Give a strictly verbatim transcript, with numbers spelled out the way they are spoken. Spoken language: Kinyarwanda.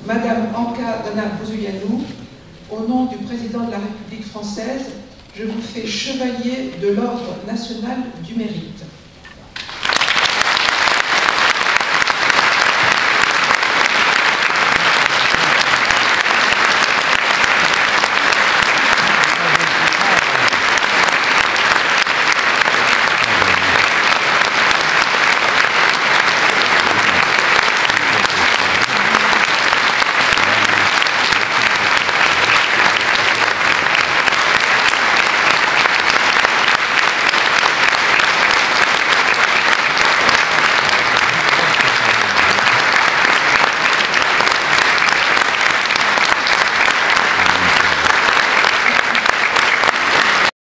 Madame Anka Dana-Bozoyanou, au nom du président de la République française, je vous fais chevalier de l'Ordre national du mérite.